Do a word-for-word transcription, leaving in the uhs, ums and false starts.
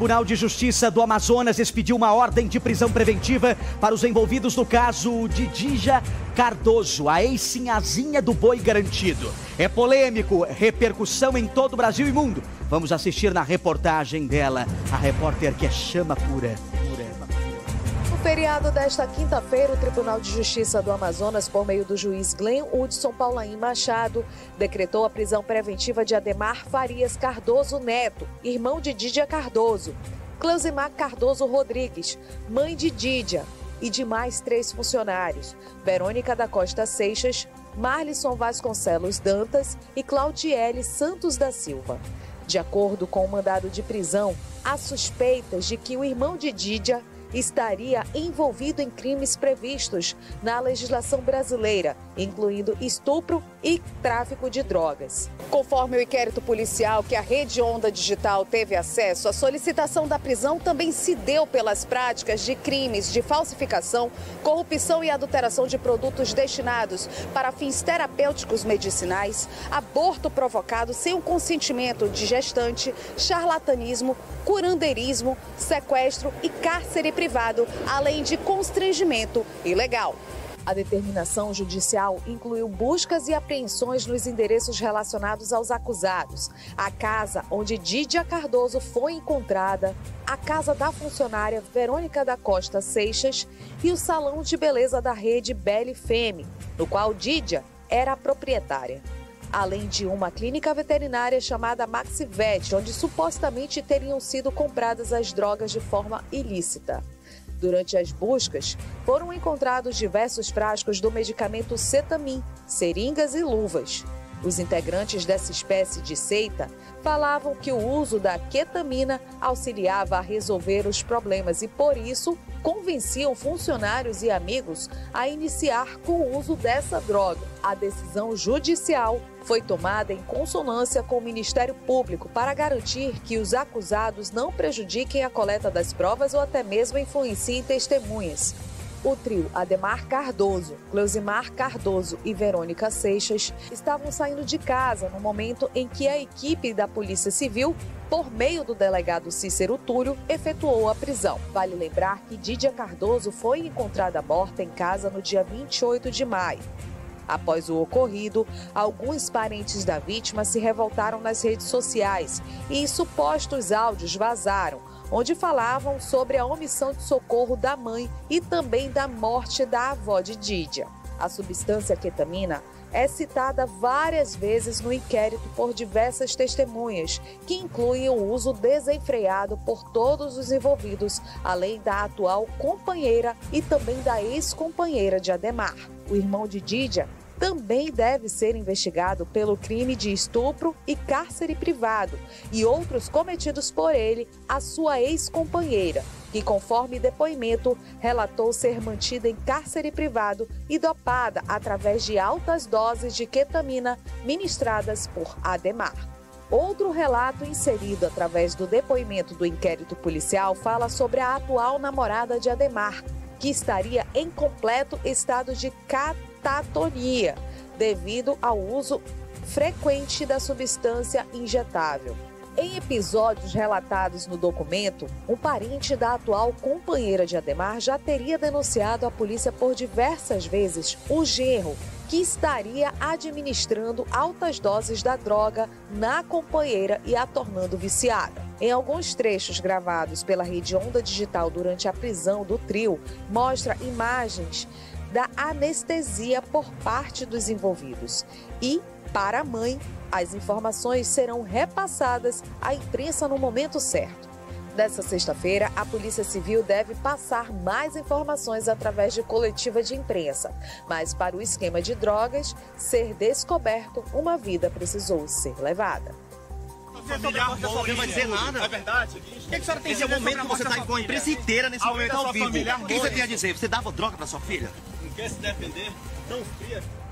Tribunal de Justiça do Amazonas expediu uma ordem de prisão preventiva para os envolvidos no caso de Dídia Cardoso, a ex-sinhazinha do boi garantido. É polêmico, repercussão em todo o Brasil e mundo. Vamos assistir na reportagem dela, a repórter que é chama pura. No feriado desta quinta-feira, o Tribunal de Justiça do Amazonas, por meio do juiz Glenn Hudson Paulaim Machado, decretou a prisão preventiva de Ademar Farias Cardoso Neto, irmão de Dídia Cardoso, Cleusimar Cardoso Rodrigues, mãe de Dídia, e de mais três funcionários, Verônica da Costa Seixas, Marlisson Vasconcelos Dantas e Claudiele Santos da Silva. De acordo com o mandado de prisão, há suspeitas de que o irmão de Dídia estaria envolvido em crimes previstos na legislação brasileira, incluindo estupro e tráfico de drogas. Conforme o inquérito policial que a Rede Onda Digital teve acesso, a solicitação da prisão também se deu pelas práticas de crimes de falsificação, corrupção e adulteração de produtos destinados para fins terapêuticos medicinais, aborto provocado sem o consentimento de gestante, charlatanismo, curandeirismo, sequestro e cárcere privado, além de constrangimento ilegal. A determinação judicial incluiu buscas e apreensões nos endereços relacionados aos acusados, a casa onde Dídia Cardoso foi encontrada, a casa da funcionária Verônica da Costa Seixas e o salão de beleza da rede Belle Femme, no qual Dídia era a proprietária, além de uma clínica veterinária chamada Maxivet, onde supostamente teriam sido compradas as drogas de forma ilícita. Durante as buscas, foram encontrados diversos frascos do medicamento Cetamin, seringas e luvas. Os integrantes dessa espécie de seita falavam que o uso da ketamina auxiliava a resolver os problemas e, por isso, convenciam funcionários e amigos a iniciar com o uso dessa droga. A decisão judicial foi tomada em consonância com o Ministério Público para garantir que os acusados não prejudiquem a coleta das provas ou até mesmo influenciem testemunhas. O trio Ademar Cardoso, Cleusimar Cardoso e Verônica Seixas estavam saindo de casa no momento em que a equipe da Polícia Civil, por meio do delegado Cícero Túlio, efetuou a prisão. Vale lembrar que Dídia Cardoso foi encontrada morta em casa no dia vinte e oito de maio. Após o ocorrido, alguns parentes da vítima se revoltaram nas redes sociais e supostos áudios vazaram, onde falavam sobre a omissão de socorro da mãe e também da morte da avó de Dídia. A substância ketamina é citada várias vezes no inquérito por diversas testemunhas, que incluem o uso desenfreado por todos os envolvidos, além da atual companheira e também da ex-companheira de Ademar. O irmão de Dídia também deve ser investigado pelo crime de estupro e cárcere privado e outros cometidos por ele, a sua ex-companheira, que, conforme depoimento, relatou ser mantida em cárcere privado e dopada através de altas doses de ketamina ministradas por Ademar. Outro relato inserido através do depoimento do inquérito policial fala sobre a atual namorada de Ademar, que estaria em completo estado de catatonia, devido ao uso frequente da substância injetável. Em episódios relatados no documento, um parente da atual companheira de Ademar já teria denunciado à polícia por diversas vezes o genro, que estaria administrando altas doses da droga na companheira e a tornando viciada. Em alguns trechos gravados pela Rede Onda Digital durante a prisão do trio, mostra imagens da anestesia por parte dos envolvidos. E, para a mãe, as informações serão repassadas à imprensa no momento certo. Nesta sexta-feira, a Polícia Civil deve passar mais informações através de coletiva de imprensa. Mas para o esquema de drogas ser descoberto, uma vida precisou ser levada. Familiar, não vai dizer nada. É verdade. O que, que a senhora tem a dizer? Esse momento que você está com a imprensa inteira nesse momento ao vivo. O que você tem a dizer? Você dava droga para sua filha? Não quer se defender? Tão fria.